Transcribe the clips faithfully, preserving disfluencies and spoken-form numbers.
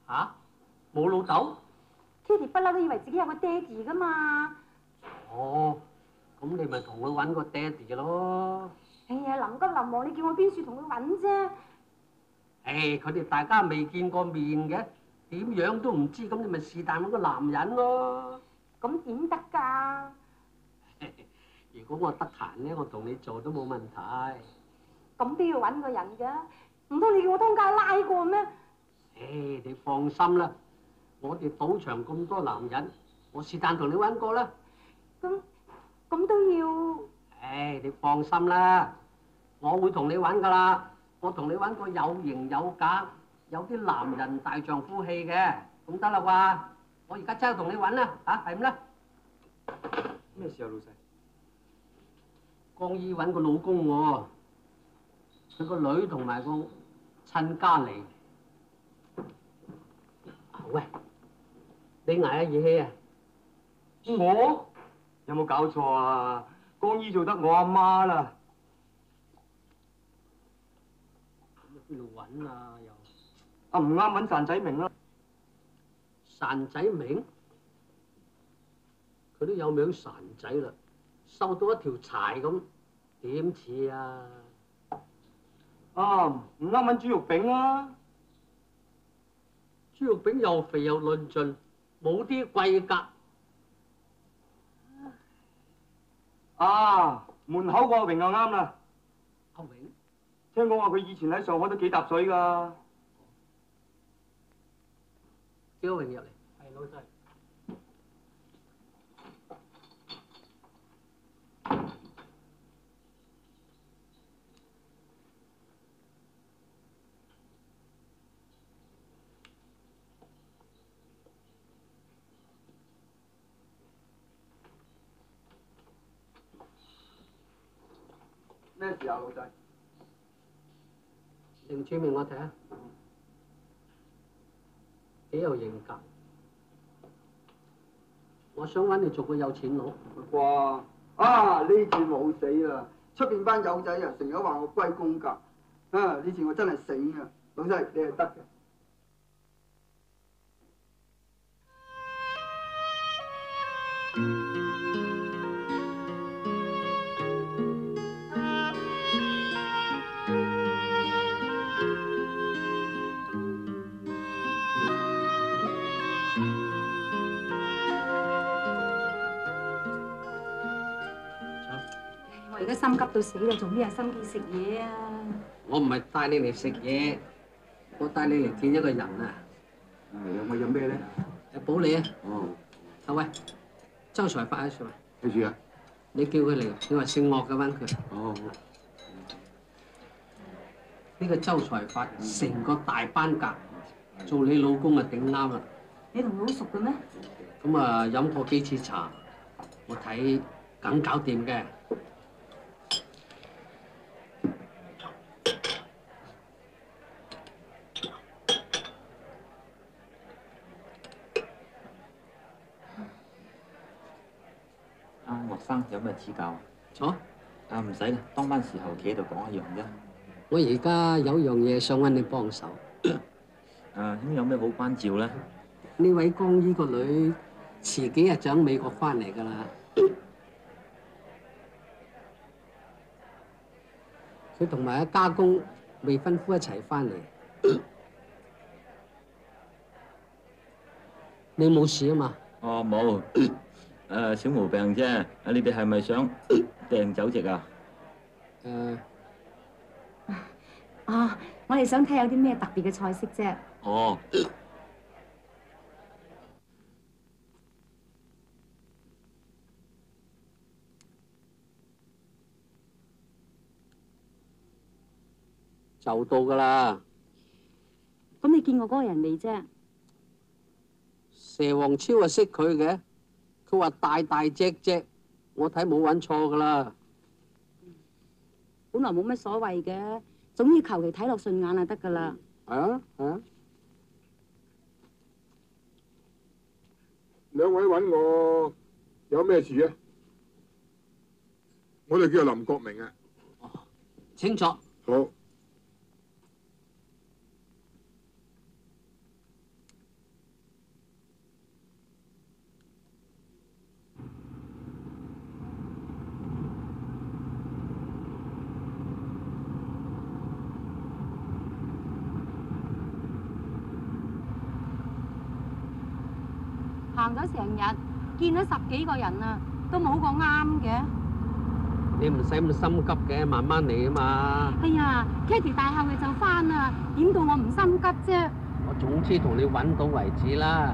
吓？冇老豆？ 爹哋不嬲都以為自己有個爹哋噶嘛。 哦，咁你咪同佢揾個爹哋咯。 哎呀，臨急臨忙，你叫我邊處同佢揾啫？ 誒，佢哋大家未見過面嘅，點樣都唔知，咁你咪是但揾個男人咯。 咁點得㗎？ 如果我得閒咧，我同你做都冇問題。 咁都要揾個人㗎，唔通你叫我通街拉過咩？ 誒，你放心啦，我哋賭場咁多男人，我是但同你揾個啦。 咁咁都要？ 誒，你放心啦，我會同你揾㗎啦。我同你揾個有型有格、有啲男人大丈夫氣嘅，咁得啦啩？我而家即刻同你揾啦，嚇係咁啦。 咩事啊，老細？ 江姨揾個老公喎，佢個女同埋個親家嚟。喂，你捱下熱氣啊？ 我有冇搞錯啊？江姨做得我阿媽啦。 邊度揾啊？又啊唔啱揾散仔明啦。 散仔明，佢都有名散仔啦，瘦到一條柴咁，點似啊？ 啊唔啱揾豬肉餅啦。 豬肉餅又肥又論盡，冇啲貴格。 啊門口個阿榮就啱啦。 阿榮？ 聽講話佢以前喺上海都幾揼水㗎。 叫阿榮入嚟。係老細。 咩事啊，老細？ 認住面我睇下，幾有型格。我想揾你做個有錢佬。 哇！啊呢次冇死啦！出邊班友仔啊，成日話我龜公格。啊呢次我真係醒啊！老細你係得嘅。 我而家心急到死啦，做咩有心機食嘢啊？ 我唔係帶你嚟食嘢，我帶你嚟見一個人啊！ 有我有咩咧？ 誒保你啊！ 哦， 啊喂，周財發喺度啊！ 記住啊！ 你叫佢嚟，你話姓岳嘅揾佢。 哦。 呢個周財發成個大班格，做你老公啊頂啱啦！ 你同佢好熟嘅咩？ 咁啊飲過幾次茶，我睇梗搞掂嘅。 阿岳生有咩指教啊？ 坐。 啊唔使啦，當班時候企喺度講一樣啫。 我而家有樣嘢想揾你幫手。 誒咁有咩好關照咧？ 呢位江姨個女遲幾日就喺美國翻嚟㗎啦。佢同埋阿家公未婚夫一齊翻嚟。你冇事啊嘛？ 哦冇。誒小毛病啫。啊你哋係咪想訂酒席啊？ 誒。 啊，我哋想睇有啲咩特別嘅菜式啫。 哦。 就到㗎啦。 咁你見過嗰個人未啫？ 蛇王超啊識佢嘅，佢話大大隻隻，我睇冇揾錯㗎啦。 本來冇乜所謂嘅，總之求其睇落順眼就得㗎啦。 係啊係啊。 兩位揾我有咩事啊？我哋叫林國明啊。 哦，清楚。 好。 行咗成日，見咗十幾個人啊，都冇個啱嘅。 你唔使咁心急嘅，慢慢嚟啊嘛。 哎呀 ，Kitty 大後日就翻啦，點到我唔心急啫？ 我總之同你揾到為止啦。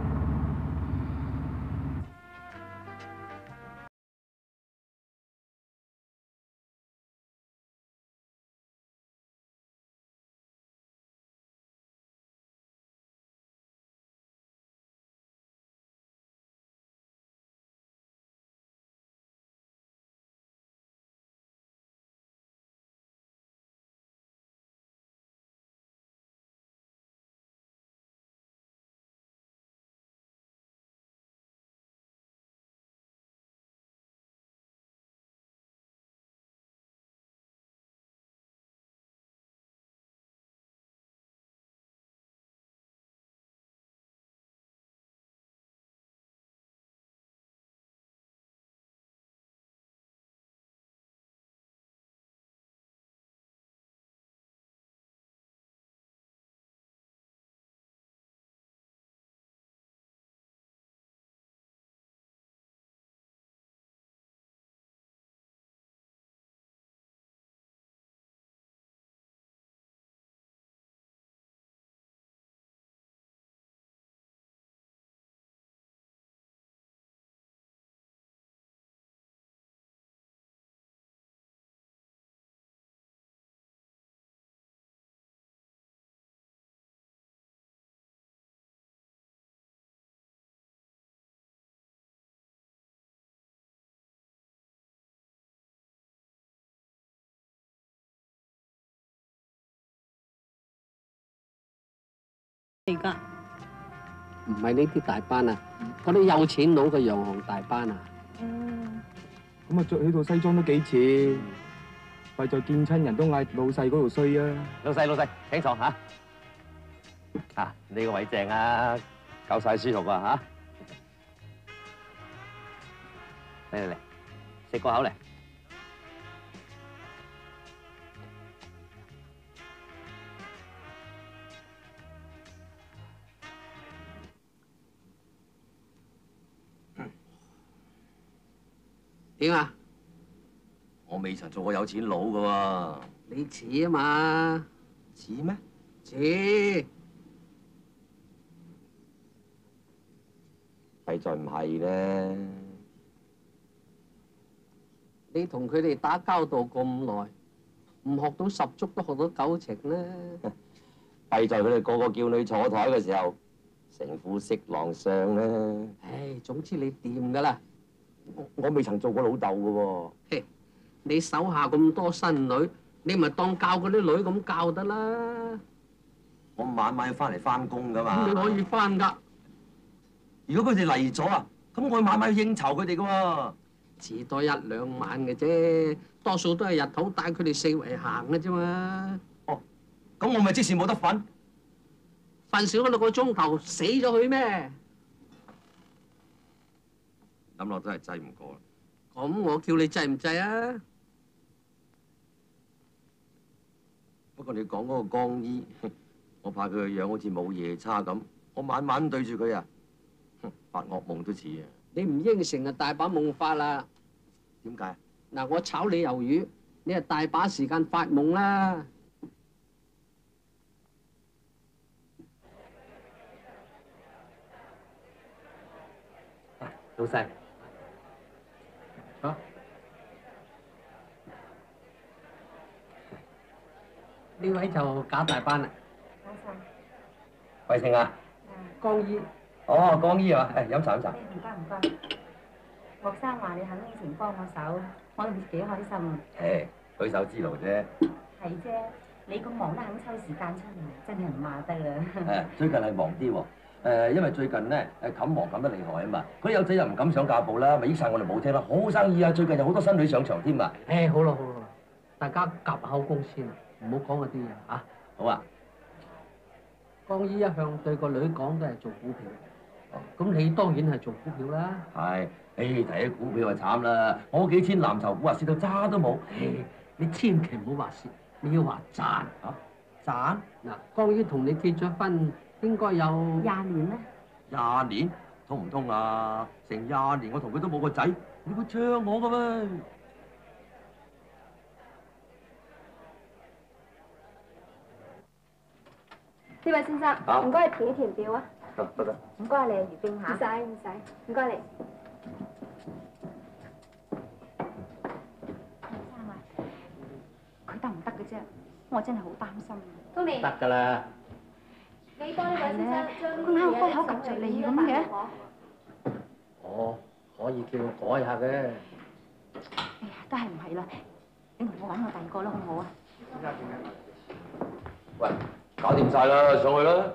嚟㗎。 唔係呢啲大班啊，嗰啲有錢佬嘅洋行大班啊。 嗯。 咁啊，着起套西裝都幾似，弊在見親人都嗌老細嗰度衰啊！ 老細老細，請坐嚇。啊，呢個位正啊，夠晒舒服啊嚇！嚟嚟嚟，食個口嚟。 點啊？ 我未曾做過有錢佬噶喎。 你似啊嘛？ 似咩？ 似。 弊在唔係咧。 你同佢哋打交道咁耐，唔學到十足都學到九成啦。 弊在佢哋個個叫你坐台嘅時候，成副色狼相啦。 唉，總之你掂噶啦。 我我未曾做過老豆噶喎。 嘿，你手下咁多新女，你咪當教嗰啲女咁教得啦。 我晚晚要翻嚟翻工噶嘛。 咁你可以翻噶。 如果佢哋嚟咗啊，咁我晚晚要應酬佢哋噶喎。 遲多一兩晚嘅啫，多數都係日頭帶佢哋四圍行嘅啫嘛。 哦，咁我咪即時冇得瞓？ 瞓少咗六個鐘頭，死咗佢咩？ 諗落都係制唔過啦。 咁我叫你制唔制啊？ 不過你講嗰個江醫，我怕佢個樣好似冇夜叉咁，我晚晚對住佢啊，發惡夢都似啊。 你唔應承啊，大把夢發啦。 點解？ 嗱，我炒你魷魚，你係大把時間發夢啦。 老細。 啊？呢位就搞大班啦。 貴姓啊？ 江醫。 哦，江醫啊，誒飲茶飲茶。 唔該唔該。學生話你肯應承幫我手，我都唔知幾開心啊！ 誒，舉手之勞啫。 係啫，你咁忙都肯抽時間出嚟，真係唔話得啦。 誒，最近係忙啲喎。誒，因為最近咧誒冚忙冚得厲害啊嘛，嗰啲友仔又唔敢上架步啦，咪益晒我哋冇聽啦，好生意啊！最近有好多新女上場添啊！ 誒，好啦好啦，大家夾口供先，唔好講嗰啲嘢嚇。 好啊。 江醫一向對個女講都係做股票，咁你當然係做股票啦。 係，誒提起股票就慘啦，我幾千藍籌股啊蝕到渣都冇。 你千祈唔好話蝕，你要話賺嚇。賺嗱，江醫同你結咗婚應該有廿年啦。 廿年？ 通唔通啊？成廿年我同佢都冇個仔，你會唱我嘅咩？ 呢位先生，唔該你填一填表啊。 得得。 唔該你啊，余冰唔霞。 使唔使，唔該你。 生啊，佢得唔得嘅啫？我真係好擔心。 Tony， 得㗎啦。 你幫呢位先生將呢佢啱啲開口及着你咁嘅。 我可以叫佢改下嘅。 哎呀，都係唔係啦？你同我揾我第二個啦，好唔好啊？ 喂，搞掂晒啦，上去啦。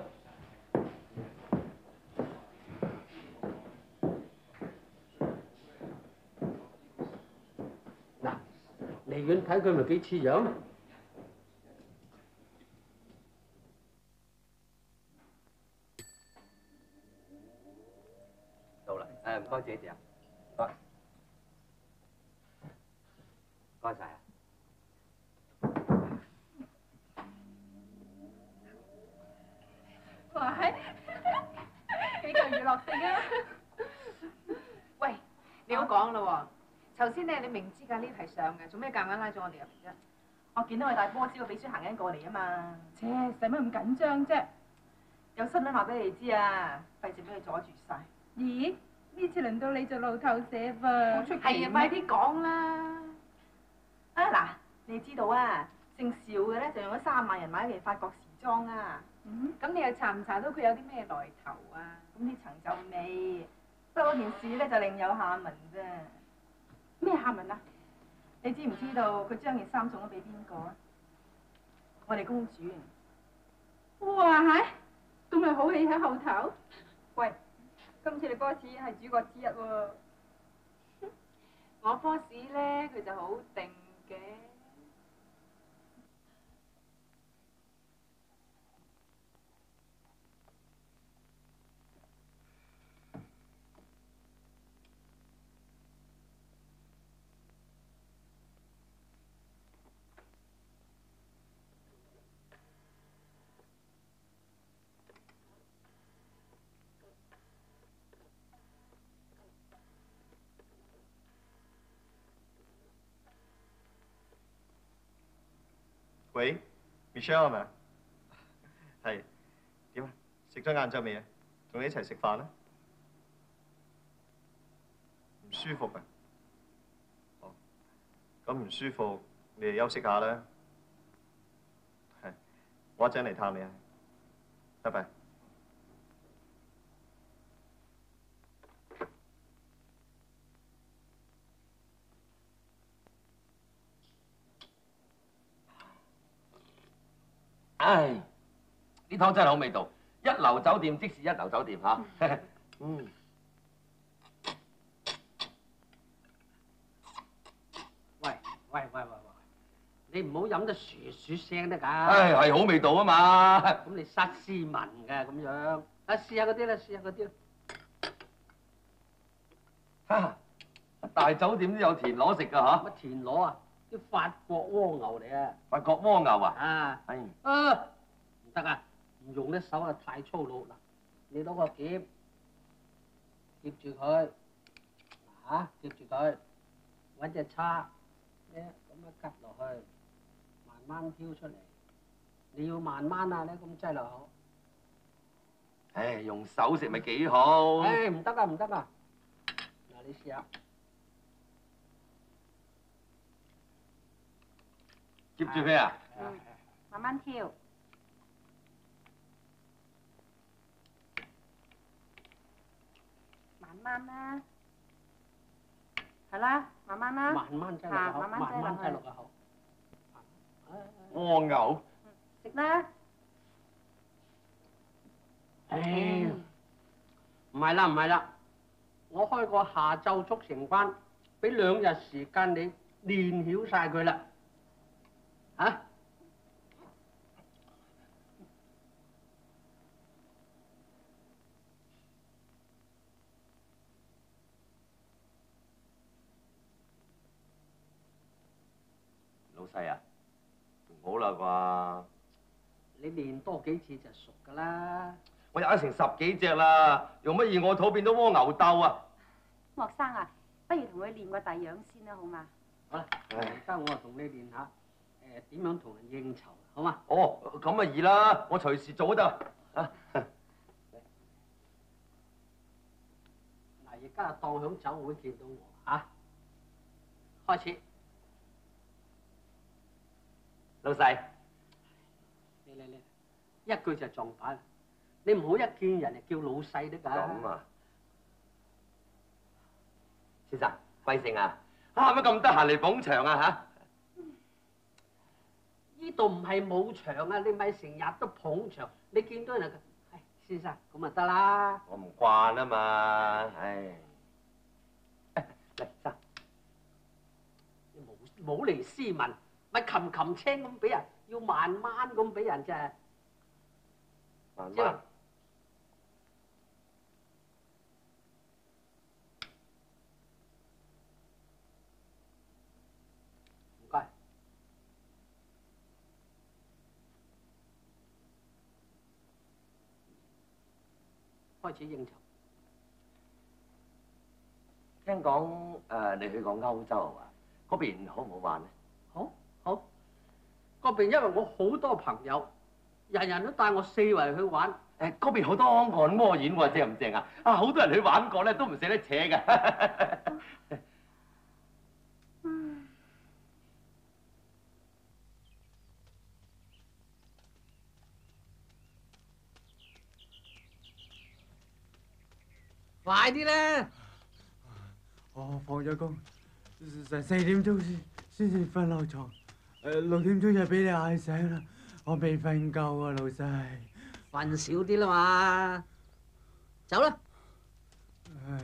嗱，離遠睇佢咪幾似樣？ 到啦，誒唔該姐姐啊，唔該，唔該晒啊。 喂，幾個娛樂性啊！喂，你好講啦喎，頭先咧你明知㗎呢題上嘅，做咩夾硬拉咗我哋入嚟啫？我見到佢大波子個秘書行緊過嚟啊嘛。切，使乜咁緊張啫？有新聞話俾你知啊，費事俾佢阻住晒。咦？呢次輪到你做路透社噃？係啊，快啲講啦！啊嗱，你知道啊，姓邵嘅咧就用咗三萬人買一件法國時裝啊！嗯，咁你又查唔查到佢有啲咩來頭啊？咁呢層就未，不過件事咧就另有下文啫。咩下文啊？你知唔知道佢將件衫送咗俾邊個啊？我哋公主。哇係，咁咪好戲喺後頭？喂，今次你 boss 係主角之一喎。我 boss 咧佢就好定嘅。 喂 ，Michelle 係咪啊？係點啊？食咗晏晝未啊？同你一齊食飯啦。唔舒服啊？哦，咁唔舒服，你哋休息下啦。係，我一陣嚟探你啊。拜拜。 唉，呢湯真係好味道，一流酒店即是一流酒店嚇。嗯。 喂喂喂喂喂，你唔好飲得噓噓聲得㗎。 唉，係好味道啊嘛。 咁你失斯文㗎咁樣，啊試下嗰啲啦，試下嗰啲啦。 哈，大酒店都有田螺食㗎嚇。 乜田螺啊？啲法國蝸牛嚟啊！ 法國蝸牛啊？ 啊， 係。 啊，唔得啊！唔用啲手啊，太粗魯啦。你攞個夾夾住佢，嚇夾住佢，揾隻叉咧咁樣拮落去，慢慢挑出嚟。你要慢慢啊，你咁擠落口。 唉，用手食咪幾好。 唉，唔得啊，唔得啊！嗱，你試下。 接住佢啊！ 嗯，慢慢挑。慢慢啦，係啦，慢慢啦。 慢慢擠落口，慢慢擠落個口。 蝸牛。 食啦。 唉，唔係啦，唔係啦，我開個下晝速成班，俾兩日時間你練曉晒佢啦。嚇？ 老細啊，唔好啦啩？ 你練多幾次就熟㗎啦。 我我有得成十幾隻啦，用乜易我肚變到蝸牛鬥啊？ 學生啊，不如同佢練個第樣先啦，好嘛？ 好啦，而家我啊同你練下誒點樣同人應酬，好嘛？ 哦，咁啊易啦，我隨時做都得啊。 嗱，而家當響酒會見到我嚇，開始。 老細， 嚟嚟嚟，一句就撞板，你唔好一見人就叫老細得㗎。 咁啊，先生，貴姓啊？啊乜咁得閒嚟捧場啊嚇？ 呢度唔係冇場啊，你咪成日都捧場，你見到人就係先生咁咪得啦。 我唔慣啊嘛，唉。嚟生， 你冇冇嚟斯文，咪擒擒青咁俾人，要慢慢咁俾人啫。 慢慢。 唔該。開始應酬。 聽講誒，你去過歐洲啊？嗰邊好唔好玩咧？ 好，好。嗰邊因為我好多朋友，人人都帶我四圍去玩。 誒，嗰邊好多按摩院喎，正唔正啊？啊，好多人去玩過咧，都唔捨得扯㗎。 快啲啦！ 我放咗工，成四點鐘先先至瞓落床，誒六點鐘就俾你嗌醒啦。我未瞓夠啊，老細。 瞓少啲啦嘛，走啦！ 唉。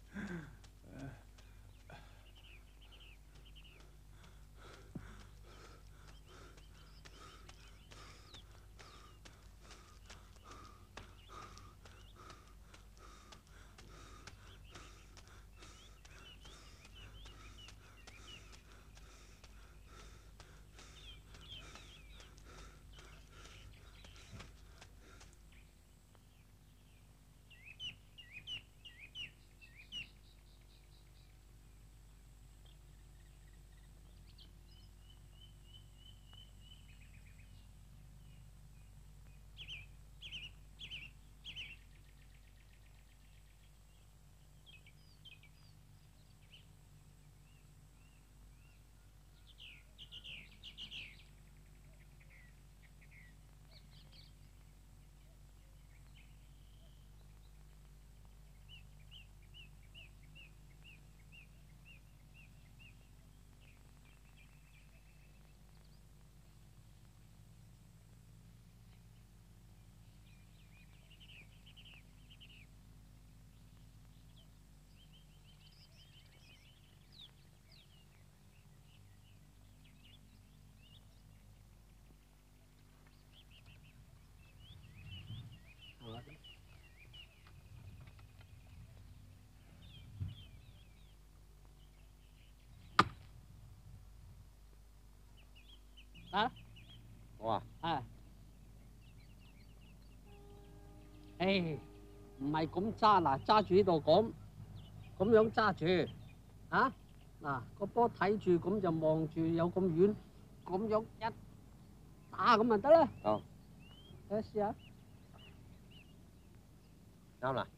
啊？ 我啊？ 啊。誒，唔係咁揸嗱，揸住呢度咁，咁樣揸住，啊？嗱，個波睇住咁就望住有咁遠，咁樣一打咁就得啦。 好。 嚟試下。 啱啦。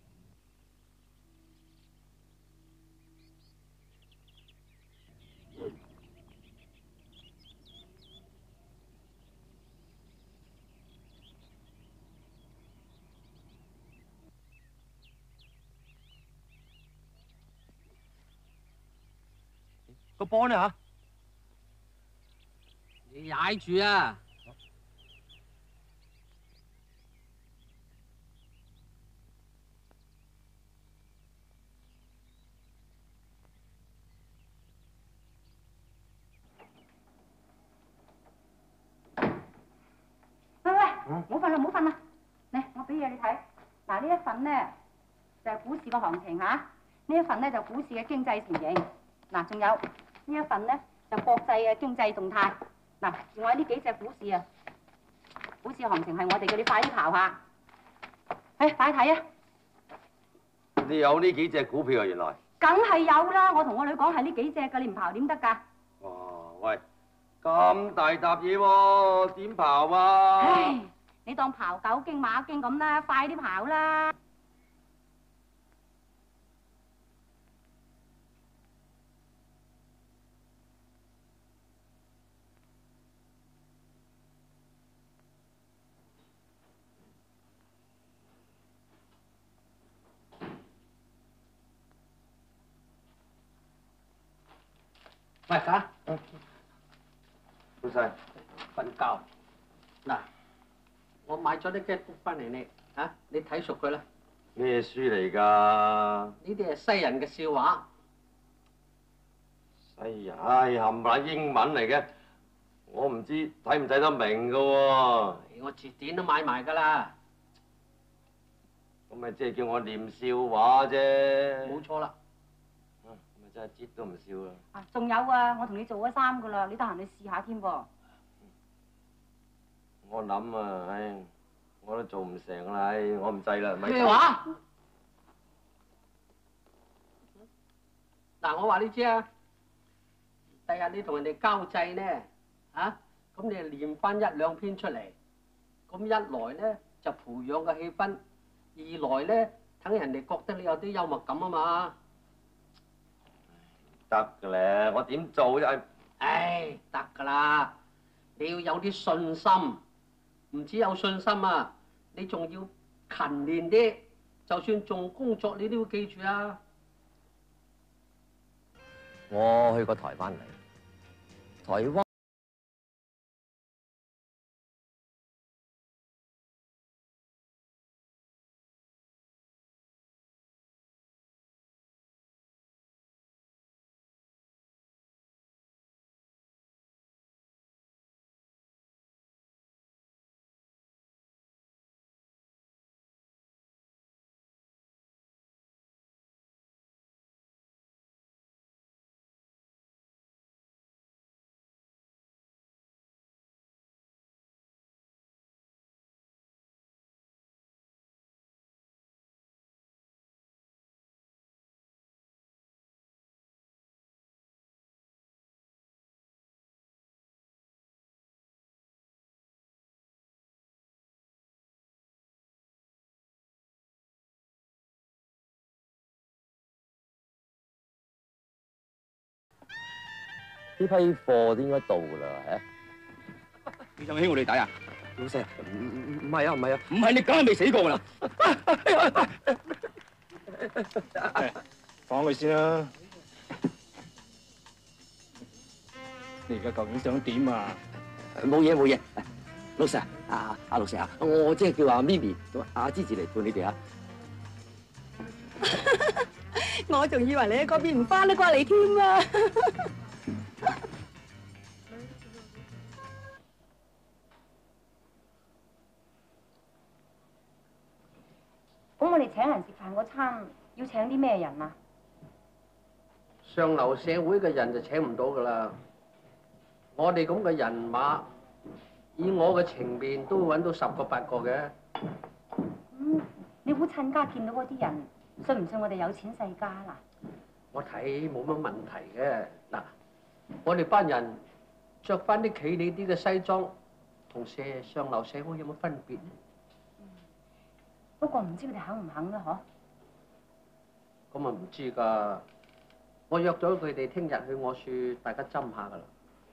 個波呢嚇？ 你踩住啊！ 喂喂，唔好瞓啦，唔好瞓啦！嚟，我俾嘢你睇。嗱，呢一份咧就係股市嘅行情嚇，呢一份咧就股市嘅經濟情形。嗱，仲有呢一份咧就國際嘅經濟動態。嗱，仲有呢幾隻股市啊，股市行情係我哋嘅，你快啲刨下。 誒，快睇啊！ 你有呢幾隻股票啊？原來。 梗係有啦，我同我女講係呢幾隻㗎，你唔刨點得㗎？ 哇！喂，咁大沓嘢喎，點刨啊？ 唉，你當刨狗經馬經咁啦，快啲刨啦！ 喂，嚇！ 老細， 瞓覺。嗱，我買咗啲 get book 翻嚟你，嚇你睇熟佢啦。 咩書嚟㗎？ 呢啲係西人嘅笑話。 西人，唉，冚唪唥英文嚟嘅，我唔知睇唔睇得明㗎喎。 我字典都買埋㗎啦。 咁咪即係叫我念笑話啫。 冇錯啦。 咪真係節都唔笑啦。 啊，仲有啊，我同你做咗衫㗎啦，你得閒你試下添噃。 我諗啊，唉，我都做唔成啦，唉，我唔制啦，咪。 咩話？嗱，我話你知啊，第日你同人哋交際呢，啊，咁你就練翻一兩篇出嚟，咁一來呢就培養個氣氛，二來呢等人哋覺得你有啲幽默感啊嘛。 得嘅咧，我點做啫？ 唉，得㗎啦，你要有啲信心，唔止有信心啊，你仲要勤練啲，就算做工作你都要記住啊。 我去過台灣嚟，台灣。呢批貨都應該到㗎啦，係啊！ 你仲起我哋底啊？ 老細，唔唔唔係啊，唔係啊， 唔係你梗係未死過㗎啦！放佢先啦！你而家究竟想點啊？ 冇嘢冇嘢，老細啊，阿老細啊，我即係叫阿咪咪同阿芝芝嚟陪你哋啊！ 我仲以為你喺嗰邊唔翻得過嚟添啊！ 咁我哋請人食飯嗰餐要請啲咩人啊？ 上流社會嘅人就請唔到㗎啦。我哋咁嘅人馬，以我嘅情面都會揾到十個八個嘅。 嗯，你估親家見到嗰啲人，信唔信我哋有錢世家啦？ 我睇冇乜問題嘅。嗱，我哋班人着翻啲企理啲嘅西裝，同社上流社會有冇分別呢？ 不過唔知佢哋肯唔肯啦，嗬？ 咁啊唔知㗎。我約咗佢哋聽日去我處，大家斟下㗎啦。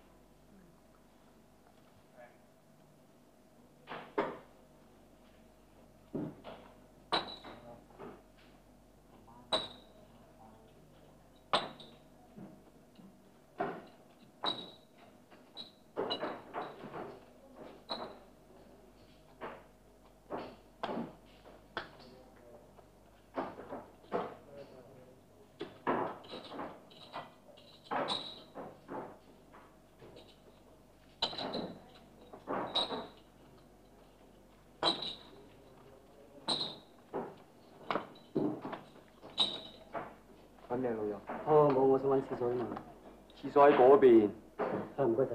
揾咩老友？ 哦，冇，我想揾廁所啊嘛。 廁所喺嗰邊。 啊，唔該晒。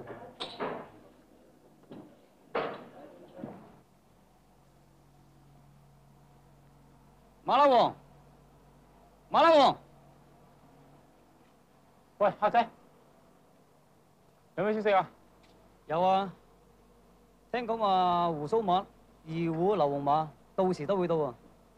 馬騮王，馬騮王，喂，客仔，有咩消息啊？ 有啊，聽講話胡鬚馬、二胡、流黃馬到時都會到啊。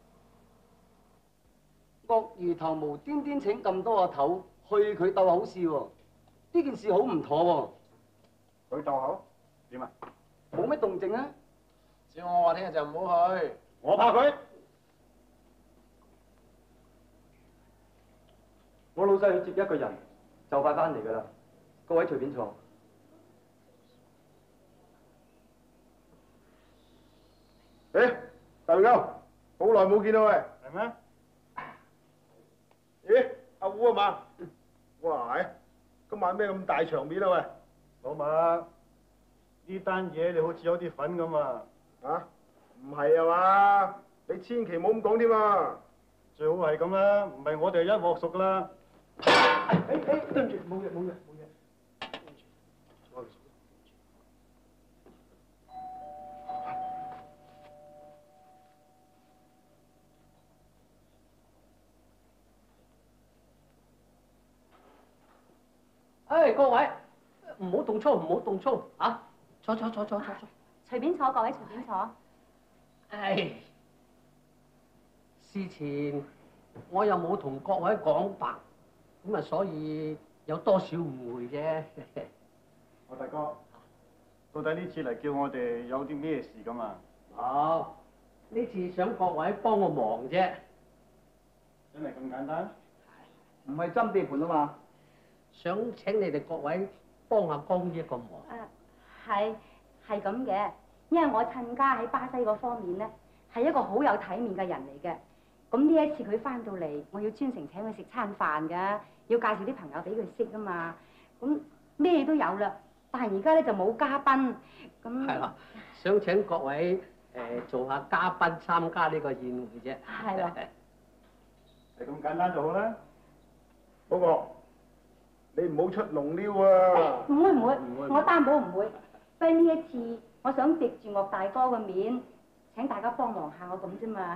鱷魚頭無端端請咁多個頭去佢鬥口試喎，呢件事好唔妥喎。 佢鬥口點啊？ 冇咩動靜啊！ 照我話聽日就唔好去。 我怕佢。 我老細去接一個人，就快翻嚟㗎啦。各位隨便坐。 誒，大龍好耐冇見到喂。係咩？咦，阿胡啊嘛？哇，係，今晚咩咁大場面啊喂？ 老麥，呢單嘢你好似有啲份咁啊！ 啊？唔係啊嘛？你千祈唔好咁講添啊！ 最好係咁啦，唔係我哋一鑊熟㗎啦。 誒誒，對唔住，冇嘢冇嘢冇嘢。 誒，各位唔好動粗，唔好動粗啊！坐坐坐坐坐坐。 隨便坐，各位隨便坐。 唉，事前我又冇同各位講白，咁啊所以有多少誤會啫。 我大哥，到底呢次嚟叫我哋有啲咩事咁啊？ 哦，呢次想各位幫我忙啫。 真係咁簡單？ 唔係爭地盤啊嘛。 想請你哋各位幫下江呢一個忙。 誒，係係咁嘅，因為我親家喺巴西嗰方面咧，係一個好有體面嘅人嚟嘅。咁呢一次佢翻到嚟，我要專程請佢食餐飯㗎，要介紹啲朋友俾佢識啊嘛。咁咩都有啦，但係而家咧就冇嘉賓。咁係啦，想請各位誒、呃、做下嘉賓參加呢個宴會啫。 係啦。 係咁簡單就好啦。 不過你唔好出龍溜啊！ 唔會唔會，我擔保唔會。不過呢一次，我想藉住岳大哥嘅面，請大家幫忙下我咁啫嘛。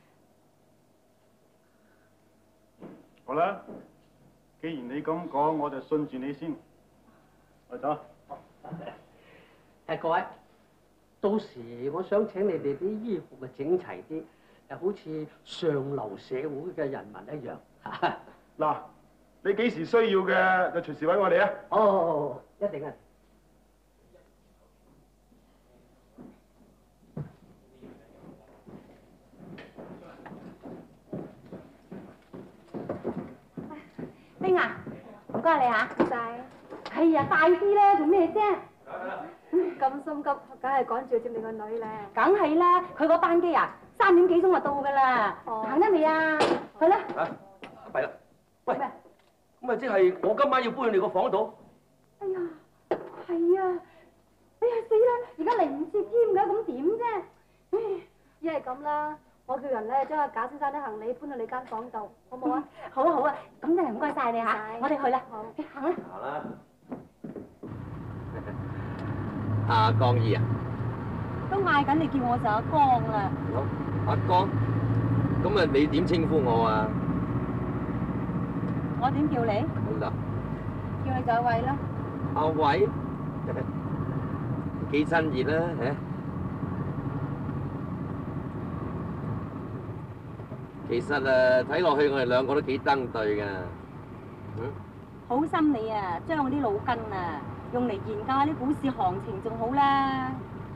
好啦，既然你咁講，我就信住你先。我走。 誒，各位，到時我想請你哋啲衣服啊整齊啲，誒好似上流社會嘅人民一樣。 嗱，你幾時需要嘅就隨時揾我哋啊！ 哦，一定啊！ 冰啊，唔該你嚇。 唔使。 係呀，快啲啦，做咩啫？ 咁心急，梗係趕住接你個女咧。 梗係啦，佢個班機啊，三點幾鐘就到㗎啦。行得未啊？去啦。 啊，弊啦！喂，咁咪即係我今晚要搬去你個房度？ 哎呀，係啊！哎呀死啦！而家嚟唔切添㗎，咁點啫？唉， 一係咁啦，我叫人咧將阿賈先生啲行李搬到你間房度，好唔好啊？ 好啊好啊，咁真係唔該晒你嚇，我哋去啦。好，行啦。 行啦。阿江姨啊， 都嗌緊你叫我做阿江啦。 好，阿江，咁啊你點稱呼我啊？ 我點叫你？ 好啦， 叫你就阿偉啦。 阿偉，幾親熱啦嚇！其實誒睇落去我哋兩個都幾登對㗎。嗯。 好心你啊，將我啲腦筋啊用嚟研究下啲股市行情仲好啦。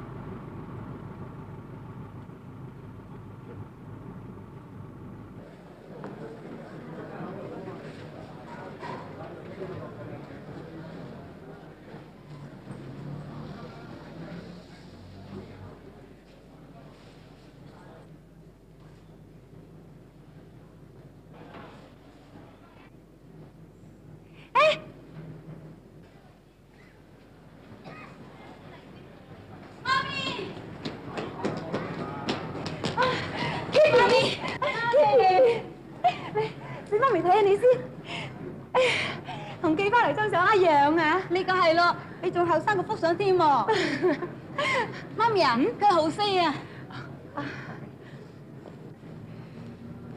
呢個係咯，你仲後生過幅相添喎。媽咪啊，佢好衰啊！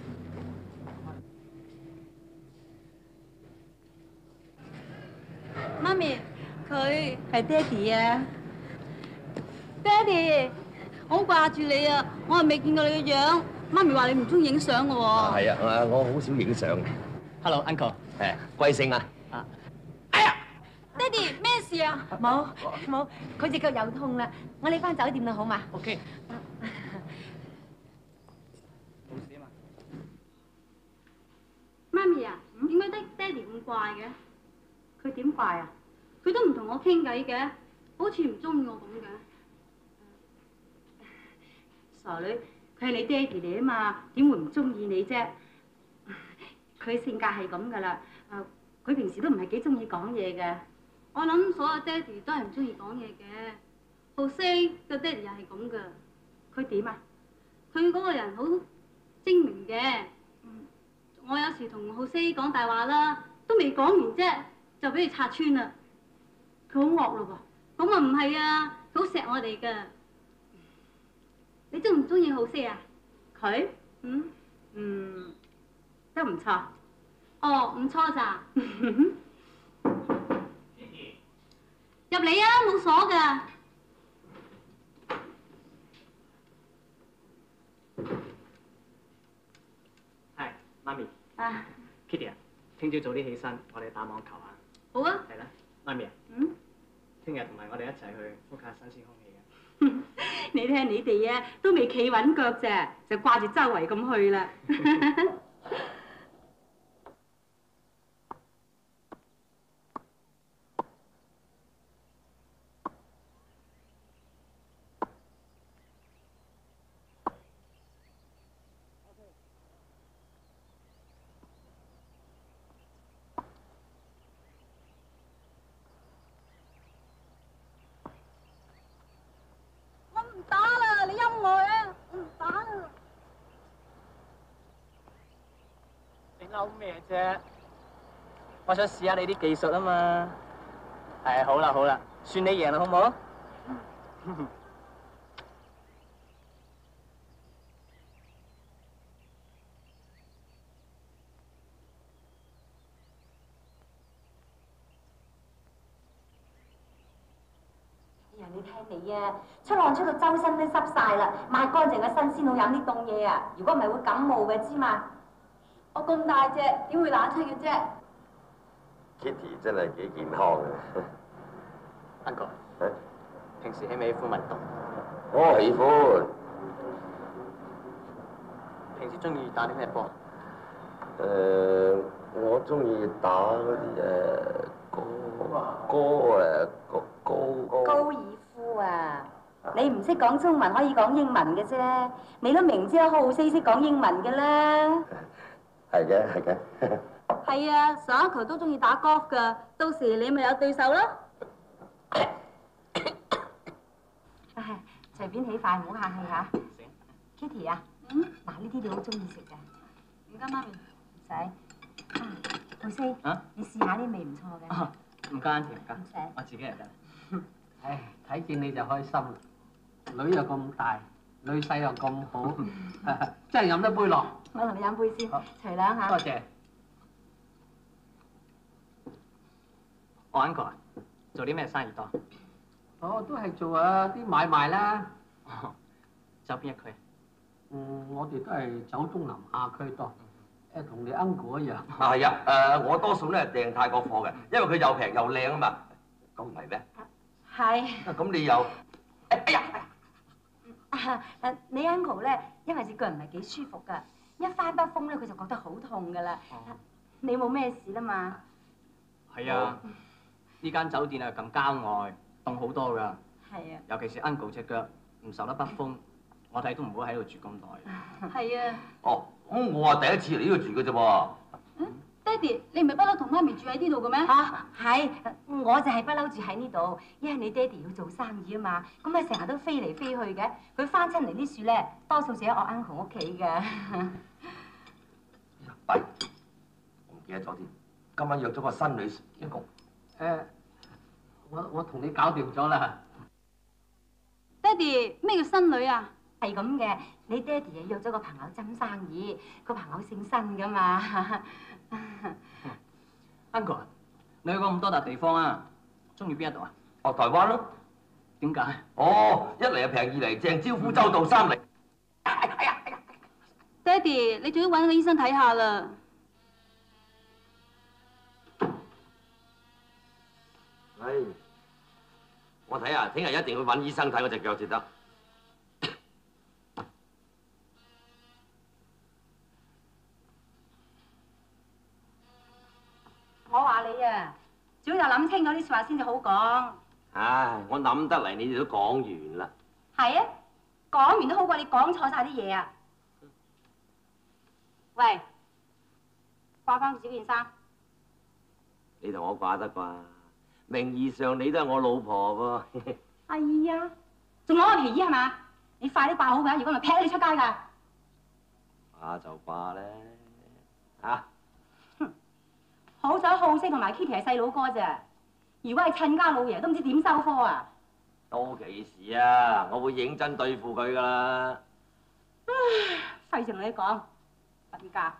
媽咪，佢係爹哋啊！ 爹哋，我好掛住你啊！我係未見過你嘅樣。媽咪話你唔中意影相嘅喎。 係啊，我好少影相嘅。 Hello，Uncle。 誒，貴姓啊？ 爹哋，咩事啊？ 冇冇，佢隻腳又痛啦，我哋翻酒店啦，好嘛 ？OK。冇事啊嘛。 媽咪啊，點解得爹哋咁怪嘅？ 佢點怪啊？ 佢都唔同我傾偈嘅，好似唔中意我咁嘅。 傻女，佢係你爹哋嚟啊嘛，點會唔中意你啫？佢性格係咁噶啦，誒，佢平時都唔係幾中意講嘢嘅。 我諗所有爹哋都係唔中意講嘢嘅。浩西個爹哋又係咁噶。 佢點啊？ 佢嗰個人好精明嘅。我有時同浩西講大話啦，都未講完啫，就俾佢拆穿啦。 佢好惡咯噃。咁啊唔係啊，佢好錫我哋噶。你中唔中意浩西啊？ 佢？ 嗯嗯，都唔錯。 哦，唔錯咋？入嚟啊，冇鎖㗎。 係，媽咪。 啊 Kitty 啊，聽朝早啲起身，我哋打網球啊。 好啊。 係啦，媽咪啊。 嗯。 聽日同埋我哋一齊去呼吸新鮮空氣嘅。 你睇下你哋啊，都未企穩腳啫，就掛住周圍咁去啦。 唔打啦，你陰我啊！我唔打啦。 你嬲咩啫？我想試下你啲技術啊嘛。係，好啦好啦，算你贏啦，好唔好？ 你睇你啊，出汗出到周身都濕晒啦，抹乾淨個身先好飲啲凍嘢啊！如果唔係會感冒嘅，知嘛？ 我咁大隻，點會冷親嘅啫 ？Kitty 真係幾健康嘅。 Uncle，平時喜唔喜歡運動？ 我喜歡。 平時中意打啲咩波？ 誒，我中意打嗰啲誒高高誒高高高爾夫啊！你唔識講中文，可以講英文嘅啫。你都明知阿浩西識講英文嘅啦。 係嘅，係嘅。 係啊，上一球都中意打 golf 㗎，到時你咪有對手咯。 唉，隨便起筷，唔好客氣嚇。Kitty 啊，嗯，嗱呢啲你好中意食嘅。 唔該，媽咪。 唔使。啊，浩西， 啊？ 你試下啲味唔錯嘅。 唔該，唔該。 唔使。 我自己嚟得。 唉，睇見你就開心啦。女又咁大，女婿又咁好，真係飲得杯落。 我同你飲杯先，除兩下。 多謝。我 uncle 啊，做啲咩生意多？ 哦，都係做啊啲買賣啦。 哦，走邊一區？ 嗯，我哋都係走東南亞區多。誒，同你 uncle 一樣。 啊係啊，誒我多數咧係訂泰國貨嘅，因為佢又平又靚啊嘛。咁唔係咩？ 係。 咁你又？哎呀！ 啊誒，你 uncle 咧，因為隻腳唔係幾舒服㗎，一翻北風咧，佢就覺得好痛㗎啦。你冇咩事啦嘛？ 係啊，呢間酒店啊咁郊外，凍好多㗎。 係啊。 尤其是 uncle 隻腳唔受得北風，我睇都唔好喺度住咁耐。 係啊。 哦，咁我話第一次嚟呢度住嘅啫喎。 爹哋，你唔係不嬲同媽咪住喺呢度嘅咩？ 嚇係，我就係不嬲住喺呢度，因為你爹哋要做生意啊嘛，咁咪成日都飛嚟飛去嘅。佢翻親嚟啲樹咧，多數住喺我 uncle 屋企嘅。 弊，我唔記得咗添。今晚約咗個新女一共。 誒，我我同你搞掂咗啦。 爹哋，咩叫新女啊？ 係咁嘅，你爹哋啊約咗個朋友爭生意，個朋友姓新噶嘛。 Uncle 啊，你去過咁多笪地方啊， 中意邊一度啊？ 哦，台灣咯。 點解？ 哦，一嚟又平，二嚟正，招呼周到，三嚟。 爹哋，你最好揾個醫生睇下啦。 唉，我睇下，聽日一定要揾醫生睇我隻腳至得。 我話你啊，最好就諗清楚啲説話先至好講。 唉，我諗得嚟，你哋都講完啦。 係啊，講完都好過你講錯晒啲嘢啊！喂，掛翻自己件衫。 你同我掛得啩？名義上你都係我老婆喎。 哎呀，仲攞個皮衣係嘛？你快啲掛好㗎，如果唔係劈你出街㗎。 掛就掛咧，啊！ 好彩好色同埋 Kitty 係細佬哥咋，如果係親家老爺都唔知點收科啊！ 到其時啊，我會認真對付佢㗎啦。 唉，費事同你講，瞓覺。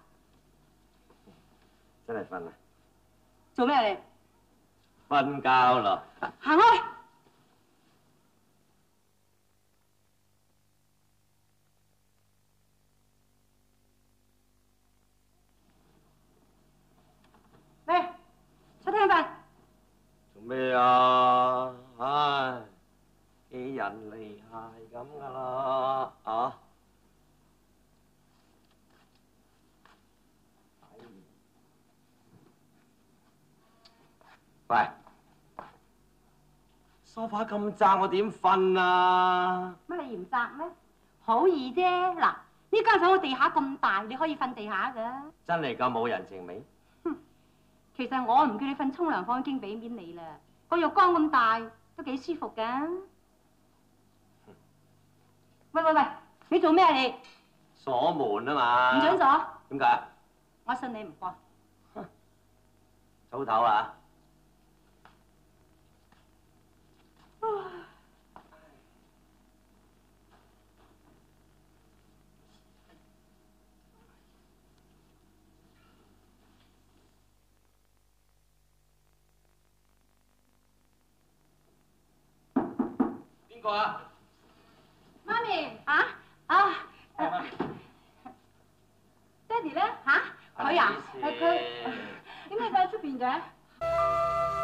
真係瞓啊！ 做咩啊你？ 瞓覺咯。 行開！嚟，出廳瞓。 做咩啊？唉，寄人籬下係咁噶啦，啊！喂，梳化咁窄，我點瞓啊？ 乜你嫌窄咩？好易啫！嗱，呢間房個地下咁大，你可以瞓地下㗎。 真係咁冇人情味？ 其實我唔叫你瞓沖涼房，已經俾面你啦。個浴缸咁大，都幾舒服㗎。喂喂喂，你做咩啊你？ 鎖門啊嘛。 唔准鎖。 點解？ 我信你唔過。 早唞啦。邊個啊？ 媽咪啊啊！爹哋咧嚇？佢啊？誒佢點解佢喺出邊嘅？